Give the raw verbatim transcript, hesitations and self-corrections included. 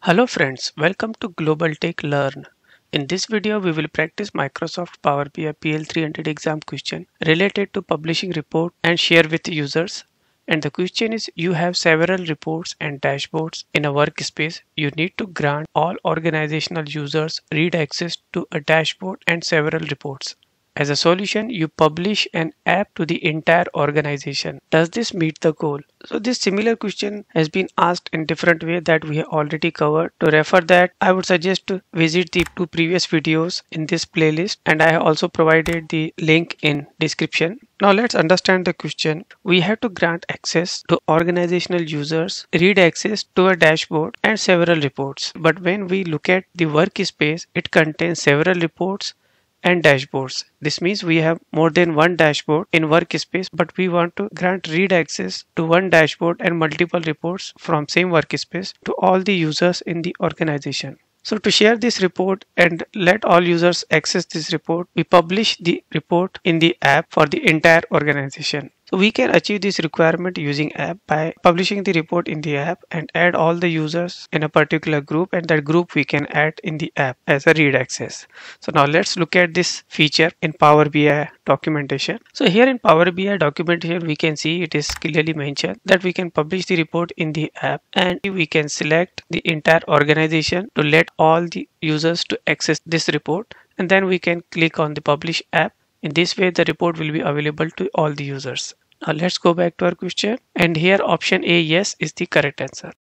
Hello friends, welcome to Global Tech Learn. In this video, we will practice Microsoft Power B I P L three hundred exam question related to publishing report and share with users. And the question is, you have several reports and dashboards in a workspace. You need to grant all organizational users read access to a dashboard and several reports. As a solution, you publish an app to the entire organization. Does this meet the goal? So this similar question has been asked in different way that we have already covered. To refer that, I would suggest to visit the two previous videos in this playlist, and I have also provided the link in description. Now let's understand the question. We have to grant access to organizational users, read access to a dashboard and several reports. But when we look at the workspace, it contains several reports and dashboards. This means we have more than one dashboard in workspace, but we want to grant read access to one dashboard and multiple reports from same workspace to all the users in the organization. So to share this report and let all users access this report, we publish the report in the app for the entire organization. So we can achieve this requirement using app by publishing the report in the app and add all the users in a particular group, and that group we can add in the app as a read access. So now let's look at this feature in Power B I documentation. So here in Power B I documentation, we can see it is clearly mentioned that we can publish the report in the app, and we can select the entire organization to let all the users to access this report, and then we can click on the publish app. In this way, the report will be available to all the users. Now let's go back to our question, and here option A, yes, is the correct answer.